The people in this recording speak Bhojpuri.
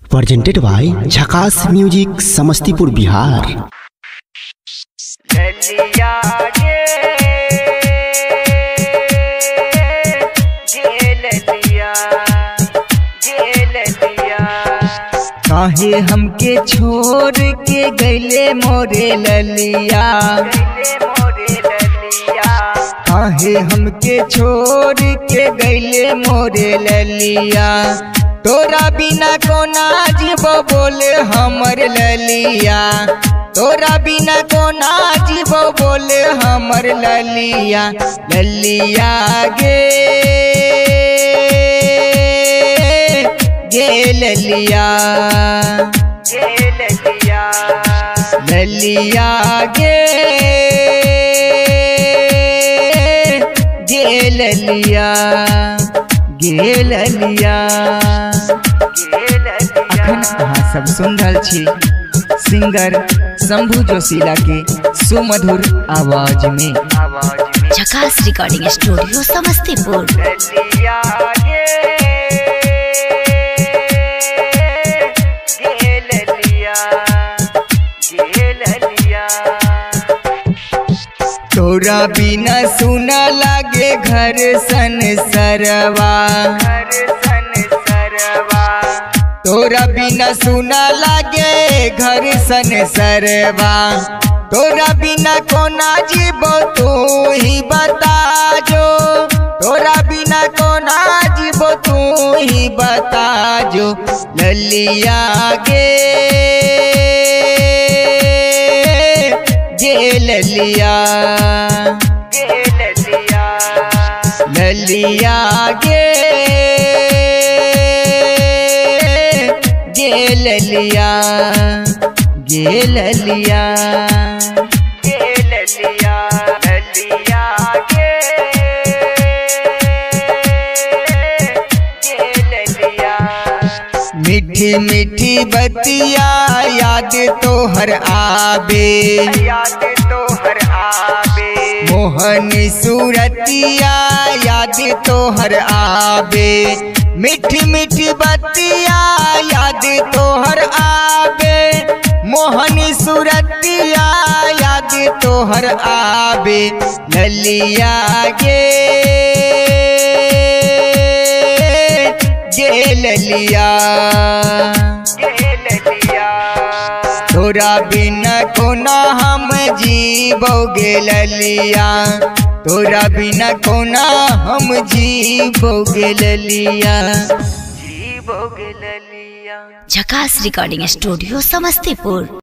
Presented by Jhakaas music Samastipur Bihar. काहे हमके छोड़ के गैले मोरे ललिया, काहे हमके छोड़ के गैले मोरे ललिया। तोरा बिना कोना जीवो बोले हमर ललिया, तोरा बिना कोना जीवो बोले हमर ललिया। ललिया गे ललिया, ललिया गे ललिया, गे ललिया। अखन अहाँ सब सुन रहल छी सिंगर शंभू जोशीला के सुमधुर आवाज में झकास रिकॉर्डिंग स्टूडियो समस्तीपुर। तोरा बिना सुना लागे घर संसरवा, तोरा बिना सुना लागे घर संसरवा। तोरा बिना कोना जीवो तू ही बता जो, तोरा बिना कोना जीवो तू ही बता जो। ललिया गे ललिया, ललिया गे ललिया, गे ललिया, ललिया गे ललिया। मीठी मीठी बतिया याद तोहर आबे, याद तोहर आबे। मोहनी सूरतिया याद तोहर आबे, मीठी मीठी बतिया याद तोहर आबे। मोहनी सूरतिया याद तोहर आबे। ललिया गे ललिया, तोरा बिना कोना हम जीवोगे ललिया, तोरा बिना कोना हम जीवोगे ललिया, जीवोगे ललिया। झकास रिकॉर्डिंग स्टूडियो समस्तीपुर।